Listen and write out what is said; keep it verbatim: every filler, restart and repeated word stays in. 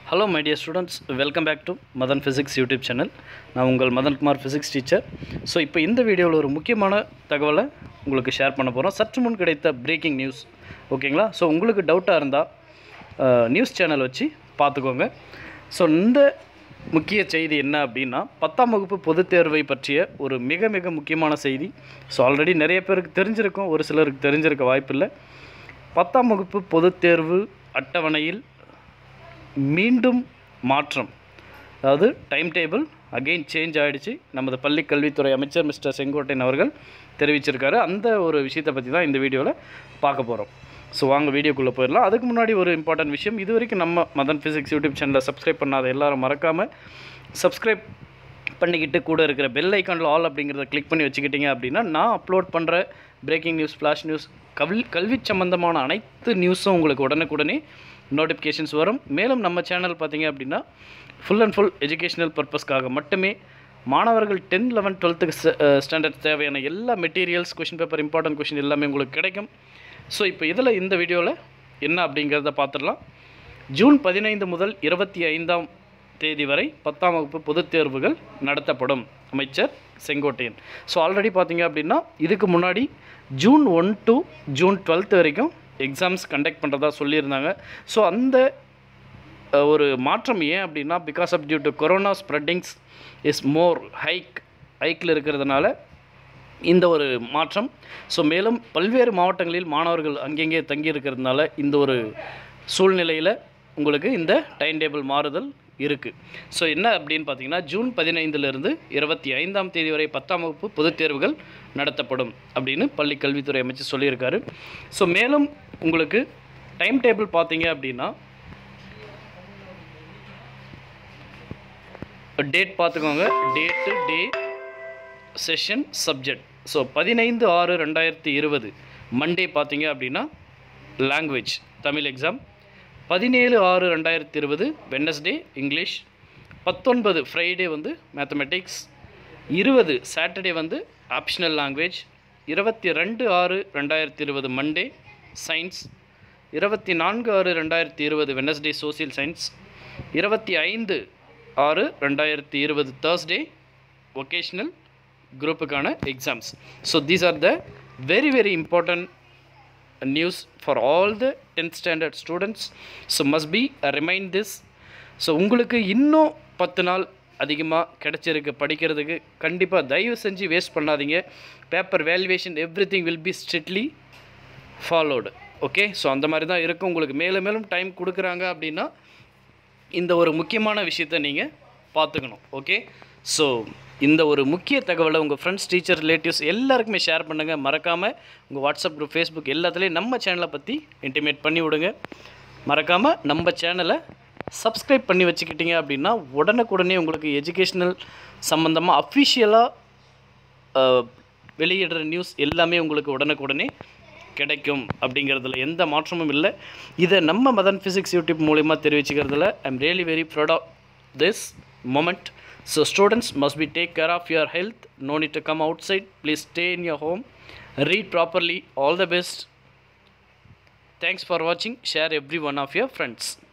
Hello my dear students, welcome back to Madan Physics YouTube channel. நான் உங்கள் Madan Kumar physics teacher. So இப்போ இந்த வீடியோவில் ஒரு முக்கியமான தகவலை உங்களுக்கு ஷேர் பண்ண போகிறோம். சற்று முன் கிடைத்த பிரேக்கிங் நியூஸ், ஓகேங்களா? ஸோ உங்களுக்கு டவுட்டாக இருந்தால் நியூஸ் சேனல் வச்சு பார்த்துக்கோங்க. ஸோ இந்த முக்கிய செய்தி என்ன அப்படின்னா, பத்தாம் வகுப்பு பொதுத் தேர்வை பற்றிய ஒரு மிக மிக முக்கியமான செய்தி. ஸோ ஆல்ரெடி நிறைய பேருக்கு தெரிஞ்சிருக்கும், ஒரு சிலருக்கு தெரிஞ்சிருக்க வாய்ப்பில்லை. பத்தாம் வகுப்பு பொதுத் தேர்வு அட்டவணையில் மீண்டும் மாற்றம், அதாவது டைம் டேபிள் அகெயின் சேஞ்ச் ஆகிடுச்சு. நமது பள்ளி கல்வித்துறை அமைச்சர் மிஸ்டர் செங்கோட்டையன் அவர்கள் தெரிவிச்சிருக்காரு. அந்த ஒரு விஷயத்தை பற்றி தான் இந்த வீடியோவில் பார்க்க போகிறோம். ஸோ வாங்க வீடியோக்குள்ளே போயிடலாம். அதுக்கு முன்னாடி ஒரு இம்பார்ட்டன்ட் விஷயம், இது வரைக்கும் நம்ம மதன் ஃபிசிக்ஸ் யூடியூப் சேனலை சப்ஸ்கிரைப் பண்ணாத எல்லாரும் மறக்காமல் சப்ஸ்கிரைப் பண்ணிக்கிட்டு கூட இருக்கிற பெல் ஐக்கானில் ஆல் அப்படிங்கிறத கிளிக் பண்ணி வச்சுக்கிட்டிங்க அப்படின்னா நான் அப்லோட் பண்ணுற பிரேக்கிங் நியூஸ், ஃப்ளாஷ் நியூஸ், கல்வி கல்வி சம்பந்தமான அனைத்து நியூஸும் உங்களுக்கு உடனுக்குடனே நோட்டிஃபிகேஷன்ஸ் வரும். மேலும் நம்ம சேனல் பார்த்திங்க அப்படின்னா ஃபுல் அண்ட் ஃபுல் எஜுகேஷனல் பர்பஸ்க்காக மட்டுமே மாணவர்கள் டென்த் லெவன்த் டுவெல்த்துக்கு ஸ்டாண்டர்ட் தேவையான எல்லா materials, question paper, important question எல்லாமே உங்களுக்கு கிடைக்கும். ஸோ இப்போ இதில் இந்த வீடியோவில் என்ன அப்படிங்கிறத பார்த்துடலாம். ஜூன் பதினைந்து முதல் இருபத்தி ஐந்தாம் தேதி வரை பத்தாம் வகுப்பு பொதுத் தேர்வுகள் நடத்தப்படும், அமைச்சர் செங்கோட்டையன். ஸோ ஆல்ரெடி பார்த்திங்க அப்படின்னா இதுக்கு முன்னாடி June one to June twelfth வரைக்கும் எக்ஸாம்ஸ் கண்டக்ட் பண்ணுறதா சொல்லியிருந்தாங்க. ஸோ அந்த ஒரு மாற்றம் ஏன் அப்படின்னா, because of due to corona spreadings is more hike ஹைக்கில் இருக்கிறதுனால இந்த ஒரு மாற்றம். ஸோ மேலும் பல்வேறு மாவட்டங்களில் மாணவர்கள் அங்கங்கே தங்கி இருக்கிறதுனால இந்த ஒரு சூழ்நிலையில் உங்களுக்கு இந்த டைம் டேபிள் மாறுதல் இருக்குது. ஸோ என்ன அப்படின்னு பார்த்தீங்கன்னா, ஜூன் பதினைந்திலிருந்து இருபத்தி ஐந்தாம் தேதி வரை பத்தாம் வகுப்பு பொதுத் தேர்வுகள் நடத்தப்படும் அப்படின்னு பள்ளி கல்வித்துறை அமைச்சர் சொல்லியிருக்காரு. ஸோ மேலும் உங்களுக்கு டைம் டேபிள் பார்த்தீங்க அப்படின்னா டேட் பார்த்துக்கோங்க, date, day, session, subject. So பதினைந்து ஆறு ரெண்டாயிரத்தி இருபது மண்டே பார்த்தீங்க அப்படின்னா லாங்குவேஜ் தமிழ் எக்ஸாம். பதினேழு ஆறு ரெண்டாயிரத்தி இருபது வெட்னஸ்டே இங்கிலீஷ். பத்தொன்பது ஃப்ரைடே வந்து மேத்தமெட்டிக்ஸ். இருபது சாட்டர்டே வந்து ஆப்ஷனல் லாங்குவேஜ். இருபத்தி ரெண்டு ஆறு ரெண்டாயிரத்தி இருபது மண்டே சயின்ஸ். இருபத்தி நான்கு ஆறு ரெண்டாயிரத்தி இருபது வெட்னஸ்டே சோசியல் சயின்ஸ். இருபத்தி ஐந்து ஆறு ரெண்டாயிரத்தி இருபது தேர்ஸ்டே வொகேஷ்னல் குரூப்புக்கான exams. So these are the very very important news for all the tenth standard students. So must be uh, remind this. So உங்களுக்கு இன்னும் பத்து நாள் அதிகமாக கிடச்சிருக்கு படிக்கிறதுக்கு. கண்டிப்பாக தயவு செஞ்சு வேஸ்ட் பண்ணாதீங்க. Paper valuation everything will be strictly followed. Okay, so அந்த மாதிரி தான் இருக்கும். உங்களுக்கு மேலும் மேலும் டைம் கொடுக்குறாங்க அப்படின்னா இந்த ஒரு முக்கியமான விஷயத்தை நீங்கள் பார்த்துக்கணும். ஓகே, ஸோ இந்த ஒரு முக்கிய தகவலை உங்கள் ஃப்ரெண்ட்ஸ், டீச்சர், ரிலேட்டிவ்ஸ் எல்லாருக்குமே ஷேர் பண்ணுங்கள். மறக்காமல் உங்கள் வாட்ஸ்அப் குரூப், ஃபேஸ்புக் எல்லாத்துலேயும் நம்ம சேனலை பற்றி இன்டிமேட் பண்ணி விடுங்க. மறக்காமல் நம்ம சேனலை சப்ஸ்கிரைப் பண்ணி வச்சுக்கிட்டீங்க அப்படின்னா உடனுக்குடனே உங்களுக்கு எஜுகேஷ்னல் சம்மந்தமாக அஃபிஷியலாக வெளியிடுற நியூஸ் எல்லாமே உங்களுக்கு உடனுக்குடனே கிடைக்கும். அப்படிங்கிறதுல எந்த மாற்றமும் இல்லை. இதை நம்ம மதன் ஃபிசிக்ஸ் யூடியூப் மூலிமா தெரிவிச்சுக்கிறதுல I am really very proud of this moment. So students must be take care of your health. No need to come outside. Please stay in your home. Read properly. All the best. Thanks for watching. Share every one of your friends.